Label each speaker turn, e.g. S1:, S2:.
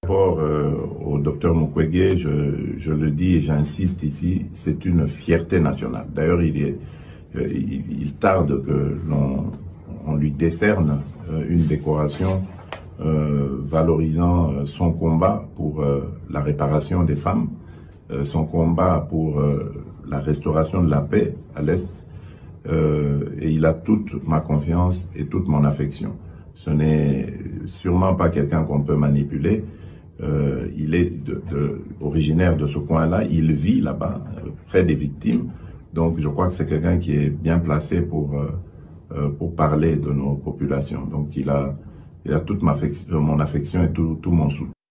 S1: Par rapport au docteur Mukwege, je le dis et j'insiste ici, c'est une fierté nationale. D'ailleurs, il tarde que l'on lui décerne une décoration valorisant son combat pour la réparation des femmes, son combat pour la restauration de la paix à l'Est. Et il a toute ma confiance et toute mon affection. Ce n'est sûrement pas quelqu'un qu'on peut manipuler. Il est originaire de ce coin-là, il vit là-bas, près des victimes. Donc je crois que c'est quelqu'un qui est bien placé pour parler de nos populations. Donc il a toute mon affection et tout mon soutien.